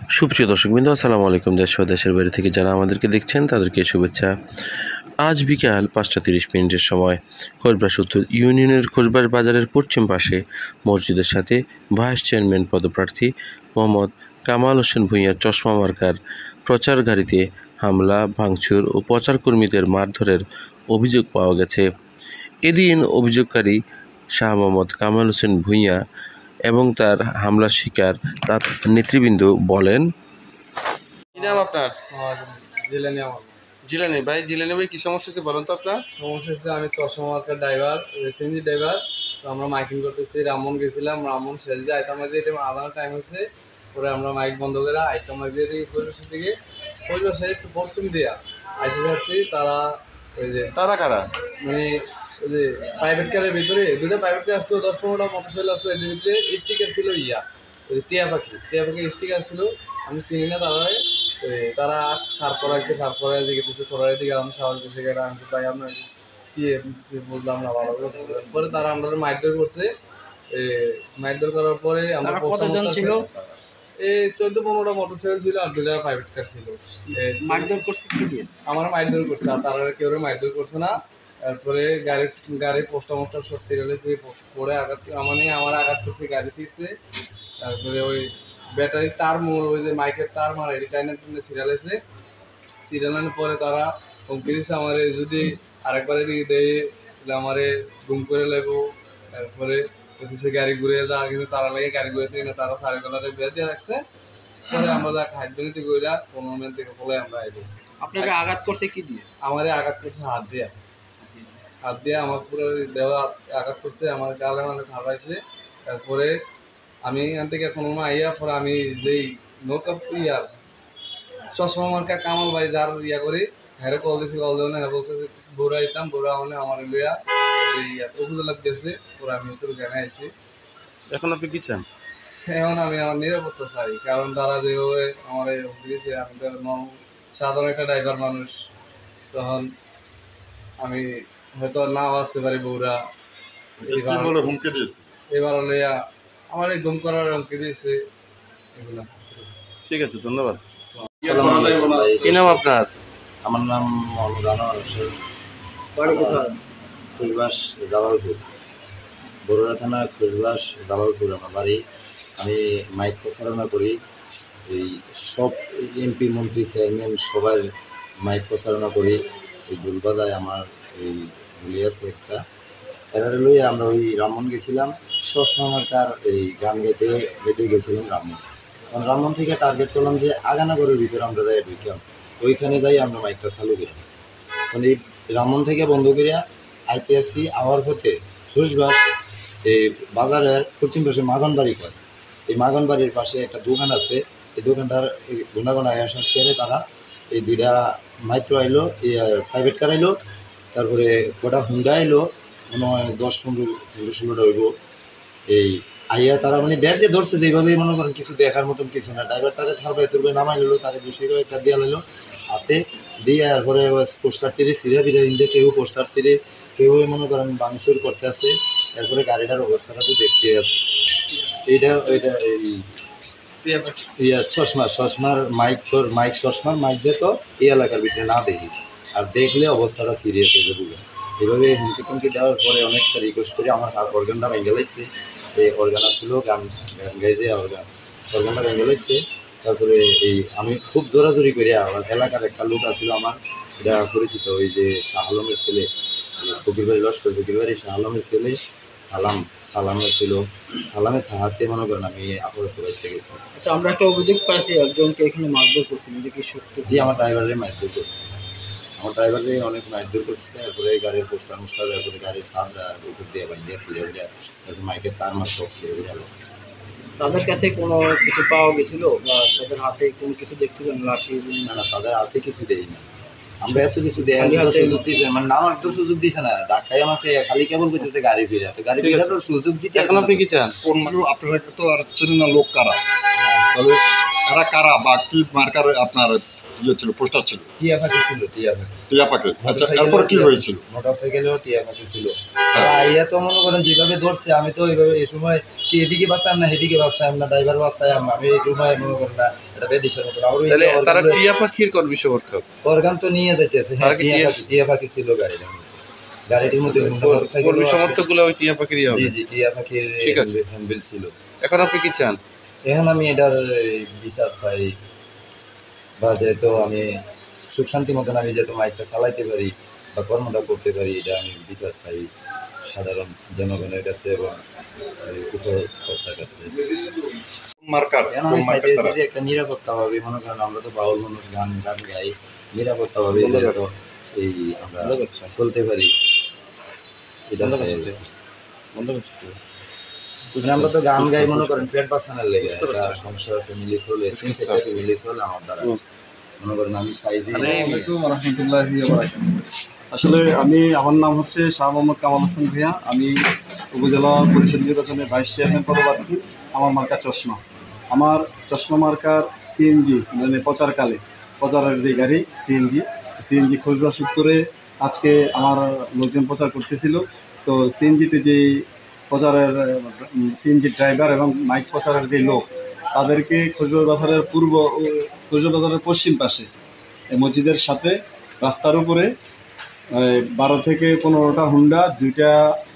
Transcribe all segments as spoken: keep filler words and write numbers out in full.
সুপ্রিয় দর্শকবৃন্দ, আসসালামু আলাইকুম। দেশ ও দেশের বাইরে থেকে যারা আমাদেরকে দেখছেন তাদেরকে শুভেচ্ছা। আজ বিকাল পাঁচটা তিরিশ মিনিটের সময় খোসবাস উত্তর ইউনিয়নের খোসবাস বাজারের পশ্চিম পাশে মসজিদের সাথে ভাইস চেয়ারম্যান পদপ্রার্থী মোহাম্মদ কামাল হোসেন ভূঁইয়ার চশমা মার্কার প্রচার গাড়িতে হামলা, ভাঙচুর ও প্রচারকর্মীদের মারধরের অভিযোগ পাওয়া গেছে। এদিন অভিযোগকারী শাহ মোহাম্মদ কামাল হোসেন ভূঁইয়া এবং তার হামলার শিকার তার নেতৃবৃন্দ বলেন, কি নাম আপনার? জিলানি আমার জিলানি ভাই। জিলানি ভাই, কি সমস্যা হচ্ছে বলেন তো আপনার? সমস্যা হচ্ছে আমি চশমা মার্কার ড্রাইভার, সিএনজি ড্রাইভার। তো আমরা মাইকিং করতেছি, রামন গেছিলাম, রামন শেষ যে আইতাম মাঝে এটা আধা টাইম হচ্ছে। পরে আমরা মাইক বন্ধ করে আইতাম মাঝে দিকে পরিবেশের দিকে পরিবেশে একটু পশ্চিম দিয়া আইসে যাচ্ছি। তারা ওই যে তারা কারা? মানে ওই যে প্রাইভেট কারের ভিতরে দুটো প্রাইভেট কার আসলো, দশ পনেরোটা মোটরসাইকেল আসলো, এর ভিতরে স্টিকার ছিল ইয়া ওই টিয়া পাখি টিয়া পাখির স্টিকার ছিল। আমি চিনি না তারা। তারা খার পড়াইছে, খার পড়াই দিকে দিচ্ছে, তোরাই দিকে আমি সাহস দিচ্ছে গেলে আমি ভাই আপনার কি বললাম না ভালো করে। পরে তারা আমাদের মারধর করছে। মারধর করার পরে আমরা কতজন ছিল? এই চোদ্দ পনেরোটা মোটরসাইকেল ছিল আর দুটা প্রাইভেট কার ছিল। মারধর করছে কি দিয়ে? আমার মারধর করছে, আর তারা কেউ মারধর করছে না। তারপরে গাড়ি গাড়ি পোস্টার মোস্টার সব সিরিয়াল পরে আঘাত মানে আমার আঘাত করছে, গাড়ি ছিটছে। তারপরে ওই ব্যাটারির তার মোড় ওই যে মাইকের তার মারা এটি টাইনের সিরিয়াল আছে। সিরিয়াল আনার পরে তারা হুমকি দিচ্ছে আমার যদি আরেকবারের দিকে দেয় তাহলে আমারে গুম করে লাগবো। তারপরে সে গাড়ি ঘুরে যা, কিন্তু তারা লাগে গাড়ি ঘুরে দিই না, তারা সাড়ে বেলাতে বের দিয়ে রাখছে। পরে আমরা যা খাদ্যনীতি কইরা পনেরো মিনিট থেকে বলে আমরা আইতেছি। আপনাকে আঘাত করছে কি দিয়ে? আমারে আঘাত করছে হাত দিয়ে। হাত দিয়ে আমার পুরো দেওয়া আঘাত করছে, আমার গালে মানে ঠাপাইছে। তারপরে আমি এখান থেকে কোনো আইয়া পরে আমি যেই নৌকা ইয়ার চশমা মার্কা কামাল ভাই যার ইয়া করি হ্যাঁ কল দিয়েছি, কল দেবো না, হ্যাঁ বলছে বৌরা দিতাম, বৌরা মানে আমার লইয়া এই উপজেলা দিয়েছে। পরে আমি উত্তর জ্ঞানে আইছি। এখন আপনি কি চান? এখন আমি আমার নিরাপত্তা চাই, কারণ তারা যেভাবে আমার দিয়েছে, আমি তো সাধারণ একটা ড্রাইভার মানুষ, তখন আমি হয়তো নাও আসতে পারি। বৌরা হুমকি দিয়েছে, এবার লইয়া আমার এই গুম করার হুমকি দিয়েছে এগুলা। ঠিক আছে, ধন্যবাদ। কি নাম আপনার? আমার নাম মোহাম্মদ আনোয়ার হোসেন। বাড়ি কোথায়? খোসবাস জালালপুর, বরুড়া থানা খোসবাস জালালপুর আমার বাড়ি। আমি মাইক প্রচারণা করি, এই সব এমপি মন্ত্রী চেয়ারম্যান সবার মাইক প্রচারণা করি। এই ঢোল বাজায় আমার এই ভুলি আছে একটা, এরা লইয়া আমরা ওই রামন গেছিলাম। চশমা মার্কার এই গান গাইতে গাইতে গেছিলাম রামন। কারণ রামন থেকে টার্গেট করলাম যে আগানাগরের ভিতরে আমরা যাই ঢুকলাম, ওইখানে যাই আমরা মাইকটা চালু করি। মানে এই রামন থেকে বন্ধ করিয়া আইতে আসি আওয়ার পথে খোসবাস এই বাজারের পশ্চিম পাশে মাগনবাড়ি কয়, এই মাগনবাড়ির পাশে একটা দোকান আছে। এই দোকানটার গুণাগুণ আসার সেরে তারা এই দুইটা মাইক্রো আইলো, প্রাইভেট কার আইলো, তারপরে কটা হুন্ডা আইলো, মনে হয় দশ পনেরো পনেরো ষোলোটা হইব। এই আইয়া তারা মানে ব্যাগ দিয়ে ধরছে, যেভাবে মনে করেন কিছু দেখার মতন কিছু না। ড্রাইভার তারা থারবে তুরবে নামাই নিল, তারা বেশি করে একটা দেওয়া নিল হাতে দিয়ে। তারপরে পোস্টার টিরে সিরে ফিরে ইন্দে কেউ পোস্টার সিরে, কেউ মনে করেন বাংসুর করতে আসে। তারপরে গাড়িটার অবস্থাটা তো দেখতে আছে। এইটা ওইটা এই ইয়া চশমা চশমার মাইক তোর মাইক চশমার মাইক দিয়ে তো এই এলাকার ভিতরে না দেখি, আর দেখলে অবস্থাটা সিরিয়াস হয়ে যাবে। এইভাবে হুমকি টুমকি দেওয়ার পরে অনেকটা রিকোয়েস্ট করে আমার অর্গানটা ভেঙে লাগছে। এই অর্গান ছিল গান গান গাইতে অর্গান অর্গানটা ভেঙে লাগছে। তারপরে এই আমি খুব দৌড়াদৌড়ি করে আমার এলাকার একটা লোক আছিল আমার, এটা পরিচিত, ওই যে শাহ আলমের ছেলে, ফকির বাড়ি লস্কর ফকির বাড়ি শাহ আলমের ছেলে সালাম, সালামের ছিল, সালামে হাতে মনে করেন আমি আপদে পড়েছে গেছি। আচ্ছা, আমরা একটা অভিযোগ পাইছি একজনকে এখানে মারধর করছে, এটা কি সত্য? জি, আমার ড্রাইভারের মারধর করছে, আমার ড্রাইভারে অনেক মারধর করছে। তারপরে গাড়ির পোস্টার মোস্টার, তারপরে গাড়ির সাদা উপর দিয়ে বাঁধিয়ে সিরিয়াল দেওয়া, তারপরে মাইকের তার মার সব সিরিয়াল দেওয়া। তাদের কাছে কোনো কিছু পাওয়া গেছিল বা তাদের হাতে কোনো কিছু দেখছিলেন? লাঠি? না না, তাদের হাতে কিছু দেই না আমরা, এত কিছু দেয় সুযোগ দিচ্ছে মানে না, আমার তো সুযোগ দিচ্ছে না। ঢাকায় আমাকে খালি কেবল করতেছে গাড়ি ফিরে, গাড়ি ফিরে সুযোগ দিতে। এখন আপনি কি চান? আপনারা তো আর চেনেন না লোক কারা, তাহলে এরা কারা বা কি মার্কার আপনার ইয়ে ছিল, পোস্টার ছিল? টিয়া পাখি ছিল, টিয়া পাখি। টিয়া পাখি। আচ্ছা, এরপর কি হয়েছিল? মোটরসাইকেলেও টিয়া পাখি ছিল। আর আইয়া তো মনে করেন যেভাবে ধরছে, আমি তো ওইভাবে এই সময় কি এদিকে বাঁচাম না এদিকে বাঁচাম না, ড্রাইভার বাঁচাম, আমি এই সময় মনে করেন না এটা বেদিশার মতো। আর ওই তাহলে যে তারা organ- টিয়া পাখির কর্মী সমর্থক। organ তো নিয়ে যাইতেছে। হ্যাঁ, তারা কি টিয়া টিয়া- পাখি, টিয়া পাখি ছিল গাড়ির মধ্যে। গাড়িটির মধ্যে মোটরসাইকেলও কর্মী আছে। সমর্থকগুলো ওই টিয়া পাখিরই জি হবে। জি, টিয়া পাখির ঠিক আছে। হ্যান্ডেল ছিল। এখন আপনি কি চান? এখন আমি এটার এই বিচার চাই, বা যেহেতু আমি সুখ শান্তি মতন আমি যেহেতু মাইকটা চালাইতে পারি বা কর্মটা করতে পারি, এটা আমি বিচার চাই সাধারণ জনগণের কাছে এবং এই উপভোক্তার কাছে। মার্কার এখন আমি কোন মার্কার চাইতেছি তারা? যে একটা নিরাপত্তা ভাবে, মনে করেন আমরা তো বাউল মানুষ, গান গান গাই, নিরাপত্তা ভাবে যেহেতু এই আমরা চলতে পারি, এটা চাই। মানে আমরা তো গান গাই মনে করেন পেট বাঁচানোর লেগে, একটা সংসার ফ্যামিলি চলে, তিন চারটা ফ্যামিলি চলে আমার দ্বারা। মনে করেন আমি চাই যে আসলে আমি আমার নাম হচ্ছে শাহ মোহাম্মদ কামাল হোসেন ভূঁইয়া। আমি উপজেলা পরিষদ নির্বাচনে ভাইস চেয়ারম্যান পদপ্রার্থী। আমার মার্কা চশমা। আমার চশমা মার্কার সিএনজি মানে প্রচারকালে প্রচারের যে গাড়ি সিএনজি সিএনজি খোঁজবাস উত্তরে আজকে আমার লোকজন প্রচার করতেছিল। তো সিএনজিতে যে প্রচারের সিএনজি ড্রাইভার এবং মাইক প্রচারের যে লোক, তাদেরকে খোঁজবাস বাজারের পূর্ব খোঁজবাস বাজারের পশ্চিম পাশে এই মসজিদের সাথে রাস্তার উপরে বারো থেকে পনেরোটা হুন্ডা, দুইটা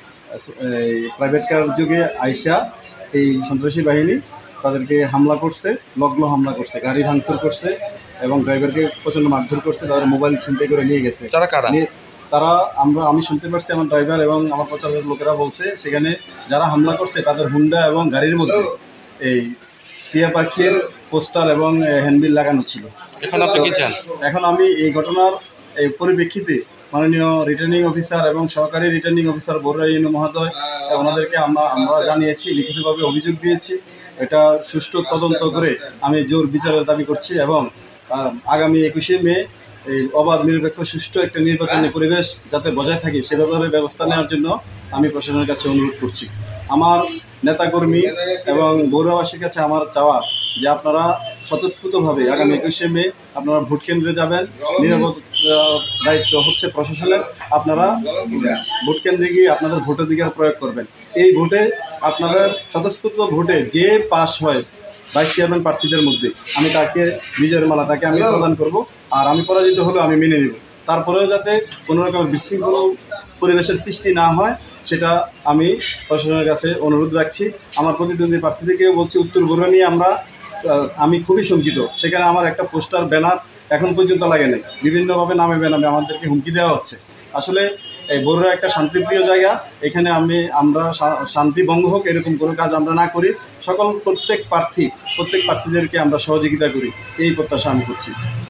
প্রাইভেট কার যোগে আইসা এই সন্ত্রাসী বাহিনী তাদেরকে হামলা করছে, লগ্ন হামলা করছে, গাড়ি ভাঙচুর করছে এবং ড্রাইভারকে প্রচণ্ড মারধর করছে, তাদের মোবাইল ছিনতাই করে নিয়ে গেছে। তারা কারা? তারা আমরা আমি শুনতে পারছি, আমার ড্রাইভার এবং আমার প্রচারের লোকেরা বলছে সেখানে যারা হামলা করছে তাদের হুন্ডা এবং গাড়ির মধ্যে এই টিয়া পাখির পোস্টার এবং হ্যান্ডবিল লাগানো ছিল। এখন আপনি কি চান? এখন আমি এই ঘটনার এই পরিপ্রেক্ষিতে মাননীয় রিটার্নিং অফিসার এবং সহকারী রিটার্নিং অফিসার বরুড়া ইউনিয়ন মহোদয় ওনাদেরকে আমরা আমরা জানিয়েছি, লিখিতভাবে অভিযোগ দিয়েছি। এটা সুষ্ঠু তদন্ত করে আমি জোর বিচারের দাবি করছি এবং আগামী একুশে মে এই অবাধ নিরপেক্ষ সুষ্ঠু একটা নির্বাচনী পরিবেশ যাতে বজায় থাকে সে ব্যাপারে ব্যবস্থা নেওয়ার জন্য আমি প্রশাসনের কাছে অনুরোধ করছি। আমার নেতাকর্মী এবং বগুড়াবাসীর কাছে আমার চাওয়া যে আপনারা স্বতঃস্ফূর্তভাবে আগামী একুশে মে আপনারা ভোট কেন্দ্রে যাবেন। নিরাপদ দায়িত্ব হচ্ছে প্রশাসনের। আপনারা ভোট কেন্দ্রে গিয়ে আপনাদের ভোটাধিকার প্রয়োগ করবেন। এই ভোটে আপনাদের স্বতঃস্ফূর্ত ভোটে যে পাস হয় ভাইস চেয়ারম্যান প্রার্থীদের মধ্যে, আমি তাকে বিজয়ের মালা তাকে আমি প্রদান করব। আর আমি পরাজিত হলেও আমি মেনে নেব। তারপরেও যাতে কোনো রকম বিশৃঙ্খল পরিবেশের সৃষ্টি না হয় সেটা আমি প্রশাসনের কাছে অনুরোধ রাখছি। আমার প্রতিদ্বন্দ্বী প্রার্থীদেরকেও বলছি, উত্তর বগুড়া নিয়ে আমরা আমি খুবই শঙ্কিত। সেখানে আমার একটা পোস্টার ব্যানার এখন পর্যন্ত লাগে নাই, বিভিন্নভাবে নামে বেনামে আমাদেরকে হুমকি দেওয়া হচ্ছে। আসলে এই বগুড়া একটা শান্তিপ্রিয় জায়গা, এখানে আমি আমরা শান্তি ভঙ্গ হোক এরকম কোনো কাজ আমরা না করি। সকল প্রত্যেক প্রার্থী প্রত্যেক প্রার্থীদেরকে আমরা সহযোগিতা করি, এই প্রত্যাশা আমি করছি।